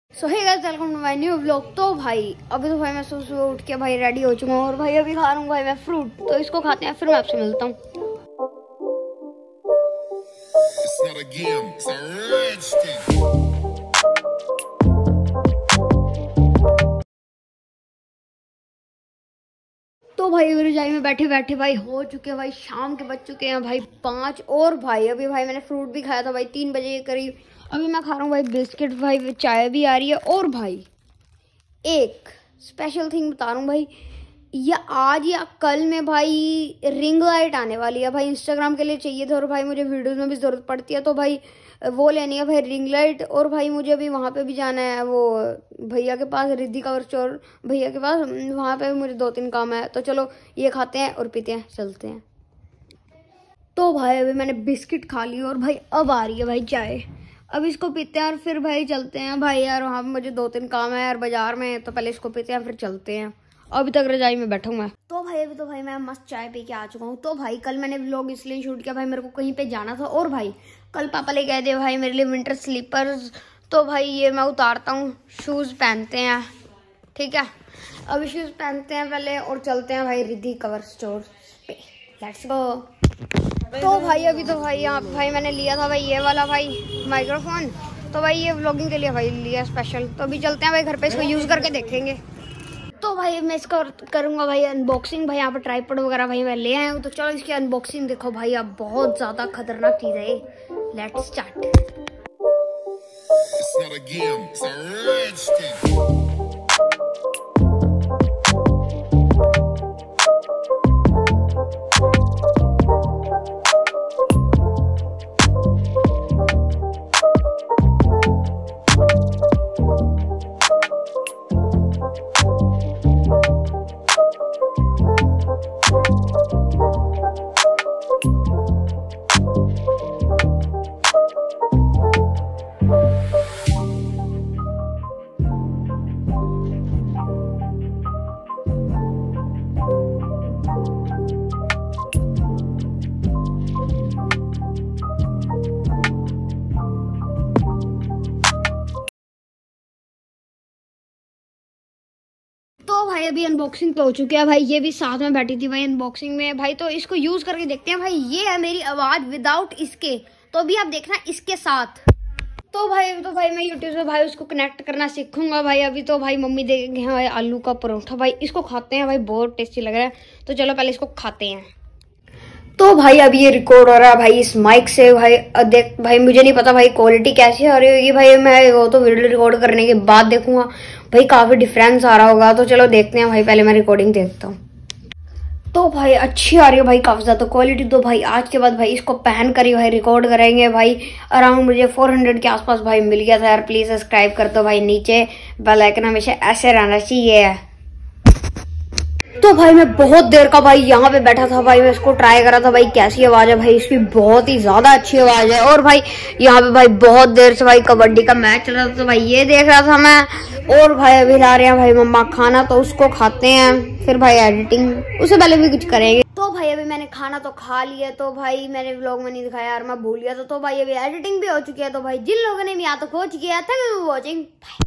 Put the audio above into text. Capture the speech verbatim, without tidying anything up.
So hey guys, welcome to my new vlog. तो भाई अभी तो भाई मैं सुबह सुबह उठ के भाई रेडी हो चुका हूँ और भाई अभी खा रहा हूँ भाई मैं फ्रूट। तो इसको खाते हैं फिर मैं आपसे मिलता हूँ। तो भाई अभी रजाई में बैठे बैठे भाई हो चुके हैं भाई शाम के बज चुके हैं भाई पाँच। और भाई अभी भाई मैंने फ्रूट भी खाया था भाई तीन बजे के करीब। अभी मैं खा रहा हूँ भाई बिस्किट, भाई चाय भी आ रही है। और भाई एक स्पेशल थिंग बता रहा हूँ भाई, ये आज या कल में भाई रिंग लाइट आने वाली है भाई। इंस्टाग्राम के लिए चाहिए था और भाई मुझे वीडियोस में भी ज़रूरत पड़ती है, तो भाई वो लेनी है भाई रिंग लाइट। और भाई मुझे अभी वहाँ पे भी जाना है, वो भैया के पास, रिद्धि कवर स्टोर भैया के पास, वहाँ पे भी मुझे दो तीन काम है। तो चलो ये खाते हैं और पीते हैं, चलते हैं। तो भाई अभी मैंने बिस्किट खा ली और भाई अब आ रही है भाई चाय। अब इसको पीते हैं और फिर भाई चलते हैं भाई। यार वहाँ पे मुझे दो तीन काम है यार बाजार में, तो पहले इसको पीते हैं फिर चलते हैं। अभी तक रजाई में बैठा हूँ मैं। तो भाई अभी तो भाई मैं मस्त चाय पी के आ चुका हूँ। तो भाई कल मैंने व्लॉग इसलिए शूट किया भाई, मेरे को कहीं पे जाना था। और भाई कल पापा ले गए थे भाई मेरे लिए विंटर स्लीपर्स। तो भाई ये मैं उतारता हूँ, शूज़ पहनते हैं, ठीक है। अभी शूज़ पहनते हैं पहले और चलते हैं भाई रिद्धि कवर स्टोर पे। Let's go. तो भाई अभी तो भाई यहाँ पे भाई मैंने लिया था भाई ये वाला भाई माइक्रोफोन। तो भाई ये व्लॉगिंग के लिए भाई लिया स्पेशल। तो अभी चलते हैं भाई घर पे, इसको यूज़ करके देखेंगे। तो भाई मैं इसका करूँगा भाई अनबॉक्सिंग। भाई यहाँ पर ट्राइपॉड वगैरह भाई मैं ले आया हूँ, तो चलो इसकी अनबॉक्सिंग देखो भाई। अब बहुत ज़्यादा खतरनाक चीज़ है ये। Let's start. तो भाई अभी अनबॉक्सिंग तो हो चुकी है भाई, ये भी साथ में बैठी थी भाई अनबॉक्सिंग में भाई। तो इसको यूज करके देखते हैं भाई। ये है मेरी आवाज विदाउट इसके, तो अभी आप देखना इसके साथ। तो भाई तो भाई मैं यूट्यूब से भाई उसको कनेक्ट करना सीखूंगा भाई। अभी तो भाई मम्मी देंगे भाई आलू का परोठा। भाई इसको खाते हैं भाई, बहुत टेस्टी लग रहा है। तो चलो पहले इसको खाते हैं। तो भाई अभी ये रिकॉर्ड हो रहा है भाई इस माइक से भाई। देख भाई मुझे नहीं पता भाई क्वालिटी कैसी आ रही होगी भाई, मैं वो तो वीडियो रिकॉर्ड करने के बाद देखूंगा भाई, काफी डिफरेंस आ रहा होगा। तो चलो देखते हैं भाई, पहले मैं रिकॉर्डिंग देखता हूँ। तो भाई अच्छी आ रही है भाई काफी ज्यादा क्वालिटी। तो भाई आज के बाद भाई इसको पहन कर ही भाई रिकॉर्ड करेंगे भाई। अराउंड मुझे चार सौ के आसपास भाई मिल गया था यार। प्लीज सब्सक्राइब कर दो भाई, नीचे बेल आइकन हमेशा ऐसे रहना चाहिए। तो भाई मैं बहुत देर का भाई यहाँ पे बैठा था भाई, मैं इसको ट्राई करा था भाई कैसी आवाज है भाई इसकी। बहुत ही ज्यादा अच्छी आवाज है। और भाई यहाँ पे भाई बहुत देर से भाई कबड्डी का मैच चल रहा था, तो भाई ये देख रहा था मैं। और भाई अभी ला रहे हैं भाई मम्मा खाना, तो उसको खाते हैं फिर भाई एडिटिंग, उससे पहले भी कुछ करेंगे। तो भाई अभी मैंने खाना तो खा लिया। तो भाई मैंने व्लॉग में नहीं दिखाया यार, मैं भूल गया था। तो भाई अभी एडिटिंग भी हो चुकी है। तो भाई जिन लोगों ने भी यहाँ तक पहुंच गया था वॉचिंग।